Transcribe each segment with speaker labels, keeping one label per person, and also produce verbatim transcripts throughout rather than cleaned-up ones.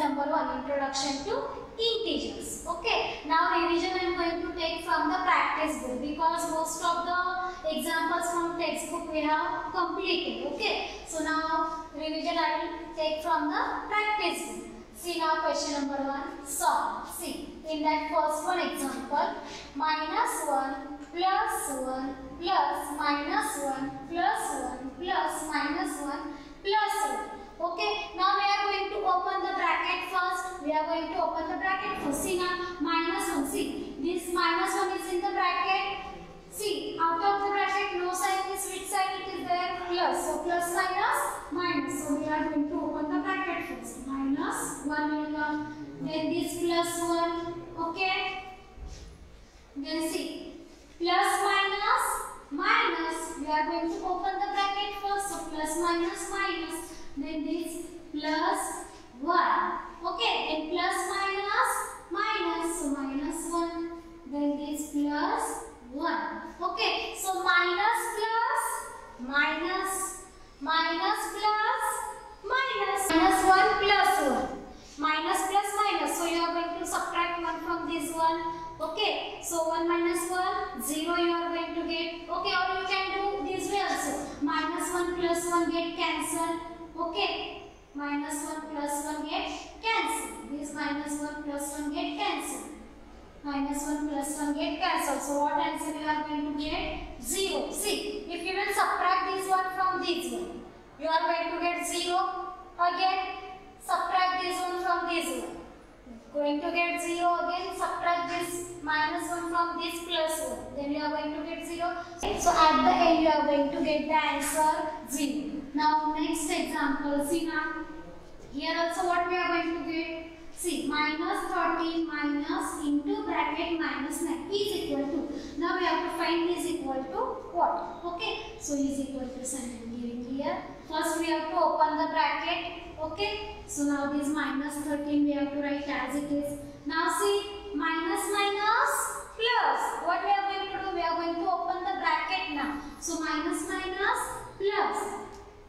Speaker 1: number one, introduction to integers. Okay, now revision I am going to take from the practice book because most of the examples from textbook we have completed. Okay, so now revision I will take from the practice book. See now question number one, solve. See, in that first one example, minus one plus one plus minus one plus one plus minus one plus one. Okay, now we are going to open the bracket first. We are going to open the bracket first. See now, minus one. See, this minus one is in the bracket. See, out of the bracket, no sign is which side it is there? Plus. So, plus minus minus. So, we are going to open the bracket first. Minus one will come. Then this plus one. Okay. Then see, plus minus minus. We are going to open the bracket first. So, plus minus minus. Then this plus one. Okay. Then plus minus minus. So, minus one. Then this plus one. Okay, so minus plus minus minus plus minus minus one plus one minus plus minus. So you are going to subtract one from this one. Okay, so one minus one, zero you are going to get. Okay, or you can do this way also. Minus one plus one get cancelled. Okay, minus one plus one get cancelled. This minus one plus one get cancelled. Minus one plus one get cancelled. So what answer you are going to get? zero. See, if you will subtract this one from this one, you are going to get zero. Again, subtract this one from this one. Going to get zero. Again, subtract this minus one from this plus one. Then you are going to get zero. So at the end, you are going to get the answer zero. Now next example. See now, here also what we are going to get? See, minus thirteen minus into bracket minus nine is equal to. Now we have to find is equal to what? Okay, so is equal to sign I am giving here. First we have to open the bracket. Okay, so now this minus thirteen we have to write as it is. Now see, minus minus plus. What we are going to do? We are going to open the bracket now. So minus minus plus.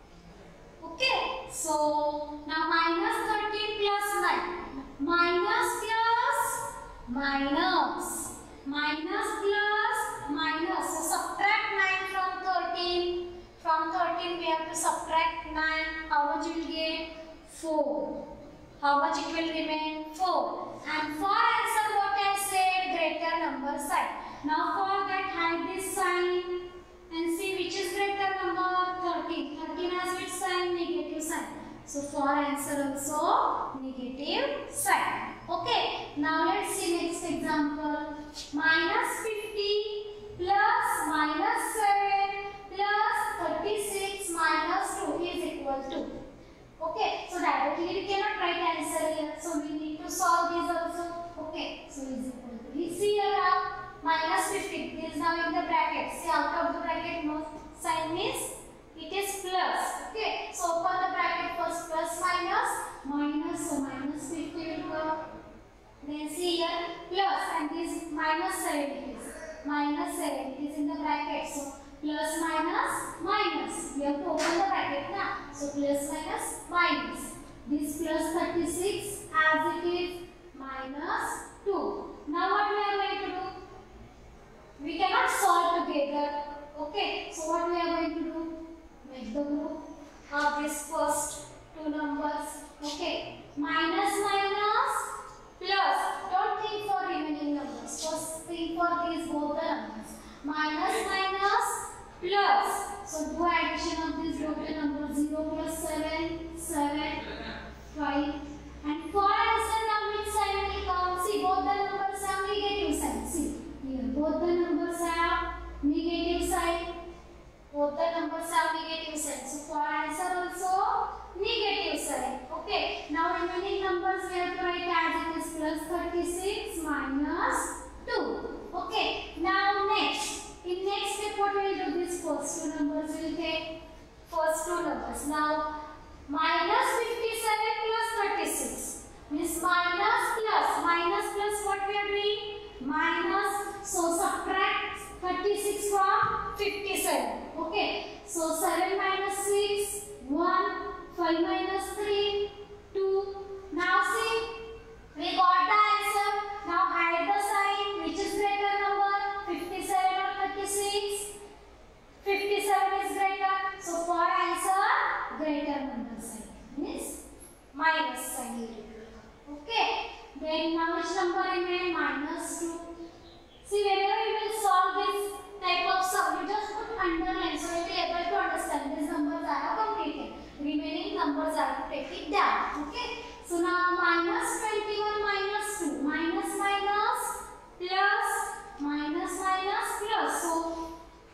Speaker 1: Okay, so now minus thirteen plus nine. Minus plus minus minus plus minus. So subtract nine from thirteen. From thirteen we have to subtract nine. How much you will get? four. How much it will remain? four. And for answer what I said, greater number sign. Now for that hide this sign and see which is greater number. thirteen. thirteen has which sign? Negative sign. So for answer also negative sign. Okay. Now let's see next example. Minus fifty plus minus seven plus thirty-six minus two is equal to. Okay. So directly we cannot write answer here. So we need to solve this also. Okay. So is equal to. We see here now minus fifty. This is now in the bracket. See out of the bracket no sign means it is plus. Okay, so open the bracket first, plus minus minus. So minus fifty will come. Then see here plus and this minus seven it is. Minus seven it is in the bracket. So plus minus minus. We have to open the bracket now. So plus minus minus. This plus thirty-six as it is minus two. Now what we are going to do? We cannot solve together. Okay, so what we are going to do? Make the group of this first two numbers. Okay, minus minus plus. Don't think for remaining numbers. First think for these both the numbers. Minus minus plus. So do addition of these both the numbers. zero plus seven, seven, five. And for answer now which sign will come? See both the numbers have negative sign. See here both the numbers have negative sign. Both the numbers have negative sign. So for answer also negative sign. Okay. Now remaining numbers we have to write as it is plus thirty-six minus two. Okay. Now next. In next step what we will do? This first two numbers we will take. First two numbers. Now minus fifty-seven plus thirty-six. Means minus plus. Minus plus what we are doing? Minus. So subtract thirty-six from fifty-seven. Okay. So seven minus six, one, five minus three, two. Now see minus sign. Okay. Then now which number remain? Minus two. See, whenever you will solve this type of sum, you just put underline so you will be able to understand these numbers are completed. Remaining numbers are to take it down. Okay. So now minus twenty-one minus two. Minus minus plus minus minus plus. So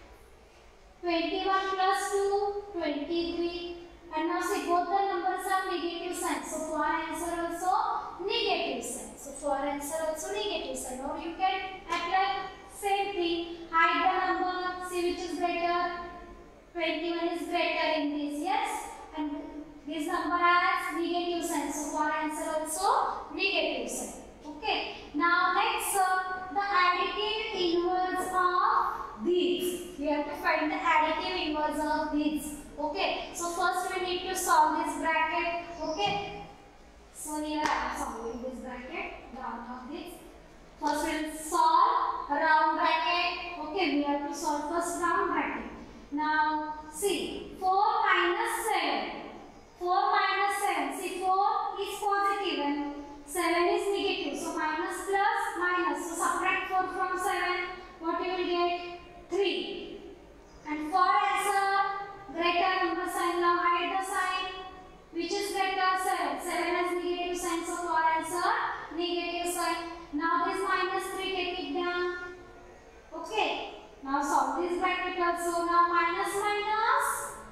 Speaker 1: twenty-one plus two, twenty-three. And now see both the numbers are negative sign. So for answer also negative sign. So for answer also negative sign. Or you can apply same thing. Hide the number. See which is greater. twenty-one is greater in this. Yes. And this number has negative sign. So for answer also negative sign. Okay. Now next uh, the additive inverse of these. We have to find the additive inverse of these. Okay, so first we need to solve this bracket. Okay, so here I am solving this bracket, round of this. First we will solve round bracket. Okay, we have to solve first round bracket. Now see, four minus seven. four minus seven. See, four is positive and seven is negative. So minus plus minus. So subtract four from seven. What you will get? three. And for answer, greater number sign. Now hide the sign. Which is greater? seven. seven has negative sign. So for answer, negative sign. Now this minus three, take it down. Okay. Now solve this bracket also. Now minus minus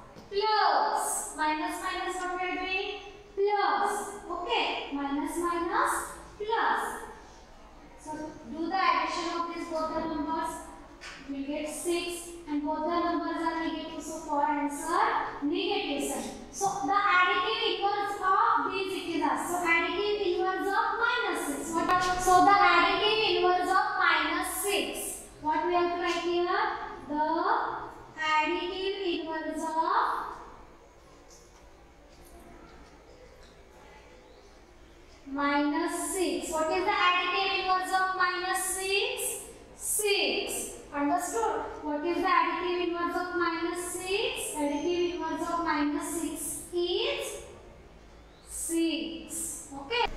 Speaker 1: plus. Minus minus what we are doing? Plus. Okay. Minus minus plus. So do the addition of these both the numbers. We will get six. And both the numbers are negative, so for answer, negative sign. So the additive inverse of these it is asked. So additive inverse of minus six. What are, so the additive inverse of minus six. What we have to write here? The additive inverse of minus six. What is the additive inverse of minus six? six. Understood? What is the additive inverse of minus six? Additive inverse of minus six is six. Okay.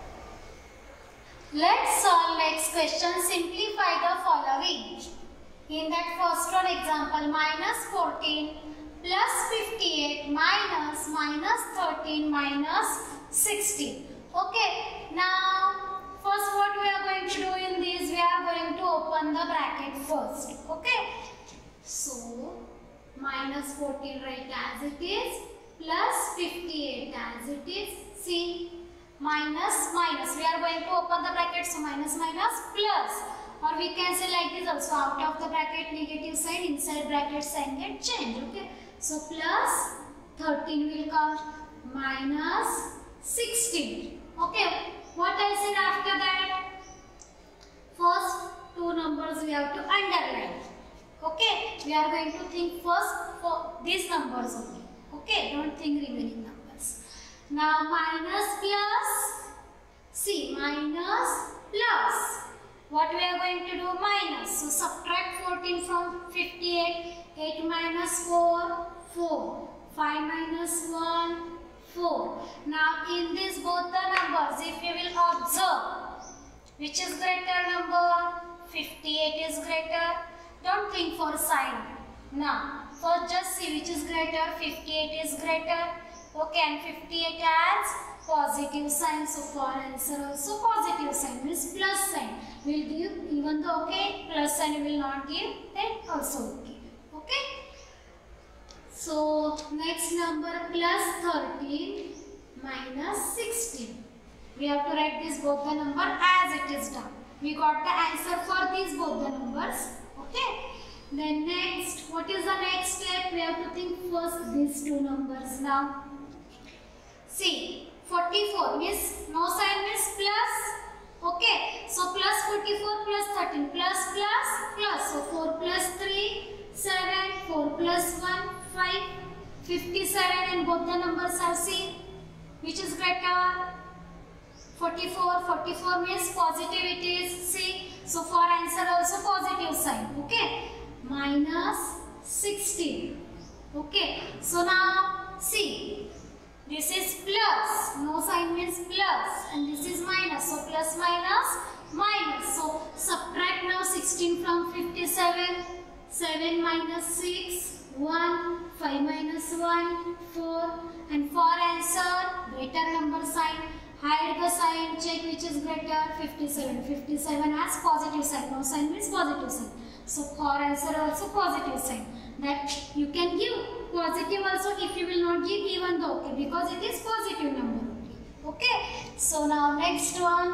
Speaker 1: Let's solve next question. Simplify the following. In that first one example, minus fourteen plus fifty-eight minus minus thirteen minus sixteen. Okay. Now first what we are going to do in this, we are going to open the bracket first. Okay. So minus fourteen write as it is, plus fifty-eight as it is. See, minus minus, we are going to open the bracket, so minus minus plus, or we can say like this also, out of the bracket negative sign, inside bracket sign get changed. Okay. So plus thirteen will come, minus sixteen. Okay. What I said after that? First two numbers we have to underline. Okay, we are going to think first for these numbers only. Okay, don't think remaining numbers. Now minus plus, see, minus plus. What we are going to do? Minus. So subtract fourteen from fifty-eight. eight minus four, four. five minus one, four. Now in this both the numbers, if you will observe, which is greater number? fifty-eight is greater. Don't think for sign. Now first just see which is greater. fifty-eight is greater. Okay, and fifty-eight has positive sign. So for answer also positive sign means plus sign. Will give even though okay, plus sign will not give, then also okay. Okay. So next number plus thirteen minus sixteen. We have to write this both the number as it is done. We got the answer for these both the numbers. Okay. Then next, what is the next step? We have to think first these two numbers now. See, forty-four means no sign means plus. Okay. So plus forty-four plus thirteen plus plus plus. So four plus three, seven. four plus one, five. fifty-seven and both the numbers are same. Which is greater? forty-four. forty-four means positive it is. See. So for answer also positive sign. Okay. Minus sixteen. Okay. So now see. This is plus. No sign means plus. And this is minus. So plus minus minus. So subtract now sixteen from fifty-seven. seven minus six. one. five minus one. four. And for answer, greater number sign. Hide the sign. Check which is greater. fifty-seven. fifty-seven has positive sign. No sign means positive sign. So for answer also positive sign. That you can give positive also if you will not give even though, okay, because it is positive number. Okay. So now next one.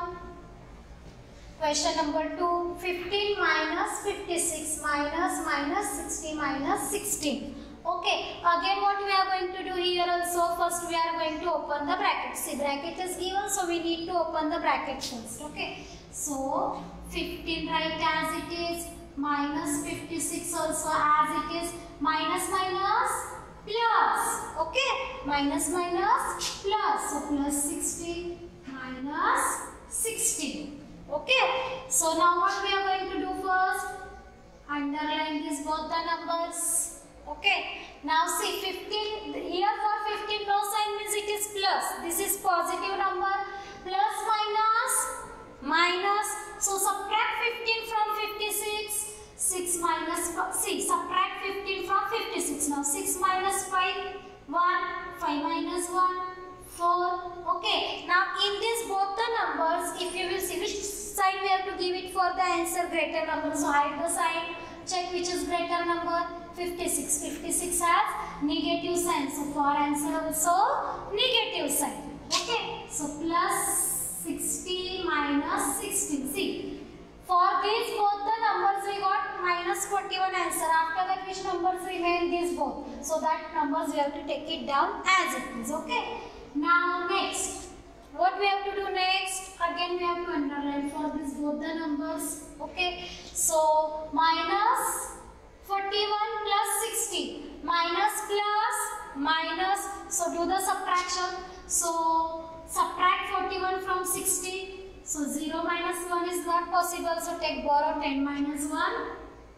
Speaker 1: Question number two. fifteen minus fifty-six minus minus sixty minus sixteen. Okay. Again what we are going to do here also. First we are going to open the bracket. See, bracket is given, so we need to open the bracket first. Okay. So fifteen write as it is. Minus fifty-six also as it is. Minus minus plus. Okay. Minus minus plus. So plus sixty minus sixteen. Okay. So now what we are going to do first? Underline these both the numbers. Okay. Now see fifteen. Here for fifteen no sign means it is plus. This is positive number. Plus minus minus. So subtract fifteen from fifty-six. six minus six. Subtract fifteen from fifty-six. Now six minus five. one. five minus one. four. Okay. Now in this both the numbers, if you will see which sign we have to give it for the answer greater number. So hide the sign. Check which is greater number. fifty-six. fifty-six has negative sign. So for answer also negative sign. Okay. So plus sixty minus sixteen. See. For these both the numbers we got minus forty-one answer. After that which numbers remain? These both. So that numbers we have to take it down as it is. Okay. Now next. What we have to do next? Again we have to underline for these both the numbers. Okay. So minus forty-one plus sixty. Minus plus minus. So do the subtraction. So subtract forty-one from sixty. So zero minus one is not possible. So take borrow ten minus one.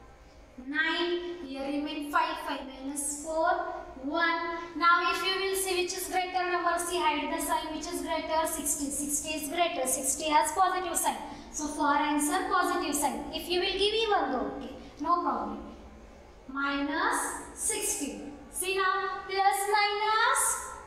Speaker 1: nine. Here remain five. five minus four. one. Now if you will see which is greater number. See, hide the sign. Which is greater? sixty. sixty is greater. sixty has positive sign. So for answer positive sign. If you will give even though. Okay. No problem. Minus sixty. See now. Plus minus.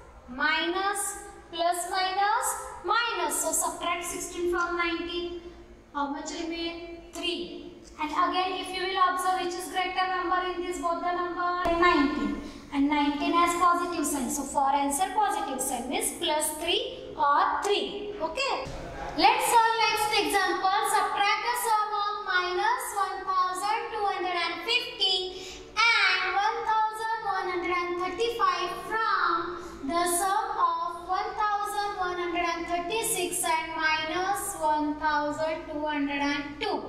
Speaker 1: Minus. Plus minus. Minus. So subtract sixteen from nineteen. How much remain? three. And again if you will observe which is greater number in this both the number, nineteen. And nineteen has positive sign. So for answer positive sign means plus three or three. Okay. Let's solve next example. Subtract the sum of minus one thousand two hundred fifty and one thousand one hundred thirty-five from the sum of one thousand one hundred thirty-six and minus one thousand two hundred two.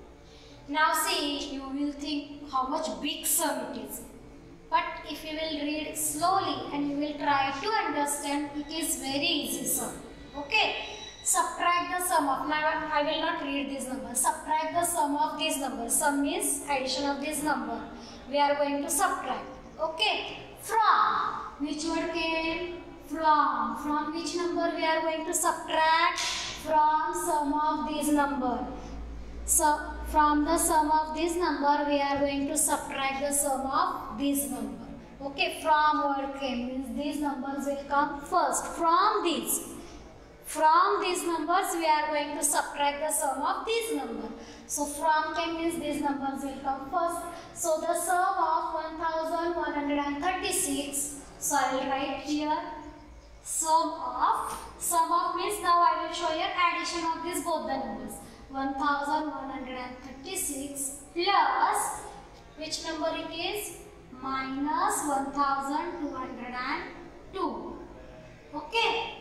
Speaker 1: Now see, you will think how much big sum it is. But if you will read slowly and you will try to understand, it is very easy sum. Okay. Subtract the sum of, now I will not read this number. Subtract the sum of these numbers. Sum is addition of this number. We are going to subtract. Okay. From, which word came? From. From which number we are going to subtract? From sum of this number. So, from the sum of this number, we are going to subtract the sum of this number. Okay, from word came means these numbers will come first. From these. From these numbers, we are going to subtract the sum of this number. So, from came means these numbers will come first. So, the sum of one thousand one hundred thirty-six. So, I will write here. Sum of. Sum of means now I will show you addition of these both the numbers. one thousand one hundred thirty-six plus, which number it is? Minus one thousand two hundred two. Okay.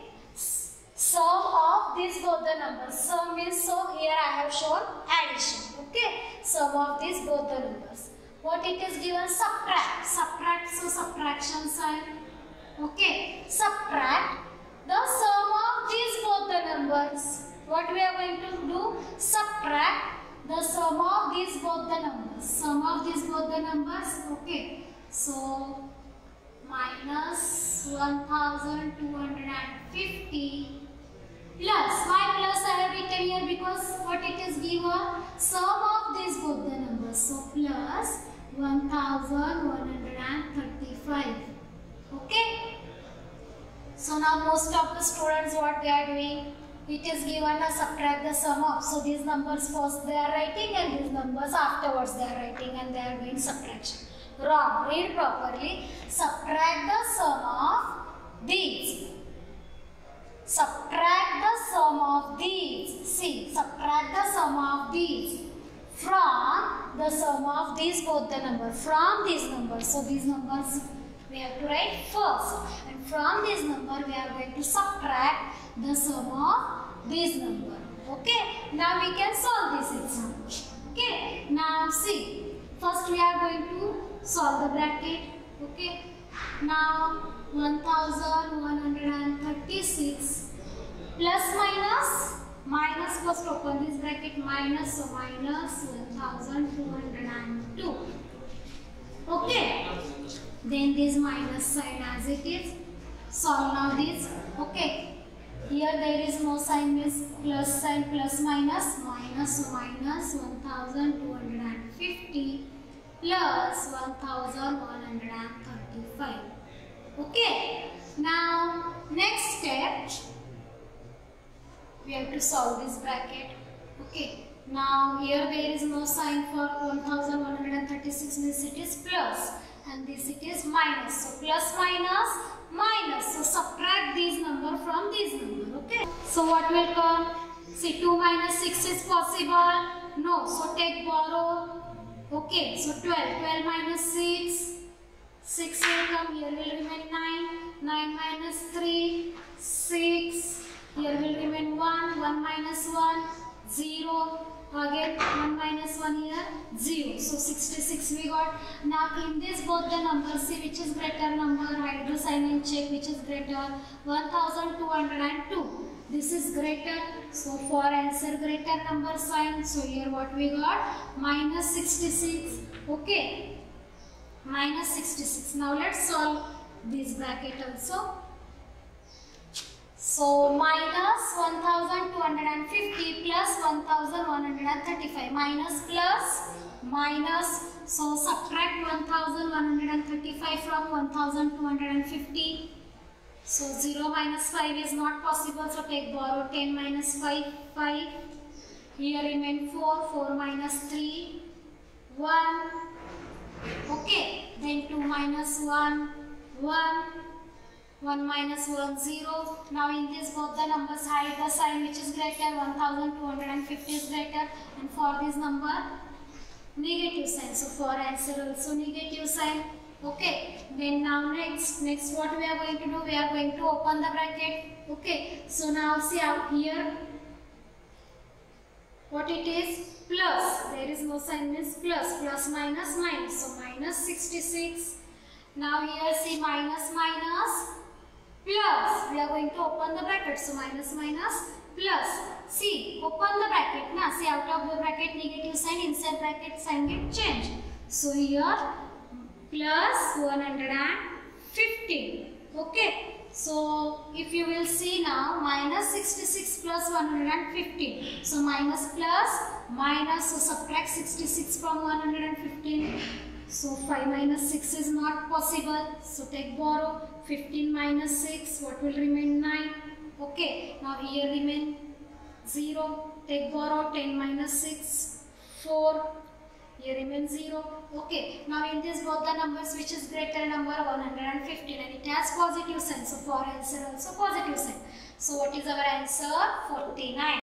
Speaker 1: Sum of these both the numbers. Sum means, so here I have shown addition. Okay. Sum of these both the numbers. What it is given? Subtract. Subtract. So subtraction sign. Okay. Subtract the sum of these both the numbers. What we are going to do? Subtract the sum of these both the numbers. Sum of these both the numbers. Okay. So minus one thousand two hundred fifty plus, why plus I have written here? Because what it is given, sum of these both the numbers. So plus one thousand one hundred thirty-five. Okay. So now most of the students, what they are doing, it is given to subtract the sum of. So these numbers first they are writing and these numbers afterwards they are writing and they are doing subtraction. Wrong. Read properly. Subtract the sum of these. Subtract the sum of these. See, subtract the sum of these from the sum of these both the numbers. From these numbers. So these numbers we have to write first. And from this number we are going to subtract the sum of this number. Okay. Now we can solve this example. Okay. Now see. First we are going to solve the bracket. Okay. Now one thousand one hundred thirty-six plus minus, minus first open this bracket, minus, so minus one thousand two hundred two. Okay. Then this minus sign as it is. Solve now this. Okay. Here there is no sign, means plus sign, plus minus, minus, so minus one thousand two hundred fifty plus one thousand one hundred thirty-five. Okay. Now next step, we have to solve this bracket. Okay. Now here there is no sign for one thousand one hundred thirty-six, means it is plus, and this it is minus. So plus minus minus. So subtract these number from these number. Okay. So what will come? See, two minus six is possible. No. So take borrow. Okay. So twelve. twelve minus six. six will come. Here will remain nine. nine minus three. six. Here will remain one. one minus one. zero. Again one minus one here, zero. So sixty-six we got. Now in this both the numbers, see which is greater number, write the sign and check which is greater. one thousand two hundred two. This is greater. So for answer greater number sign. So here what we got? Minus sixty-six. Okay. Minus sixty-six. Now let's solve this bracket also. So minus one thousand two hundred fifty plus one thousand one hundred thirty-five, minus plus minus, so subtract one thousand one hundred thirty-five from one thousand two hundred fifty. So zero minus five is not possible, so take borrow. ten minus five, five. Here remain four, four minus three, one. Okay, then two minus one, one. one minus one, zero. Now in this both the numbers hide the sign which is greater. one thousand two hundred fifty is greater, and for this number negative sign. So for answer also negative sign. Okay. Then now next, next what we are going to do? We are going to open the bracket. Okay. So now see out here what it is, plus. There is no sign, means plus. Plus minus minus. So minus sixty-six. Now here see minus minus plus. We are going to open the bracket. So minus minus plus. See, open the bracket. Now see, out of the bracket negative sign, inside bracket sign get changed. So here plus one hundred fifty. Okay. So if you will see now, minus sixty-six plus one hundred fifty. So minus plus minus. So subtract sixty-six from one hundred fifteen. So five minus six is not possible. So take borrow. fifteen minus six. What will remain? nine. Okay. Now here remain zero. Take borrow. ten minus six. four. Here remain zero. Okay. Now in this both the numbers which is greater number one hundred fifteen, and it has positive sign. So for answer also positive sign. So what is our answer? forty-nine.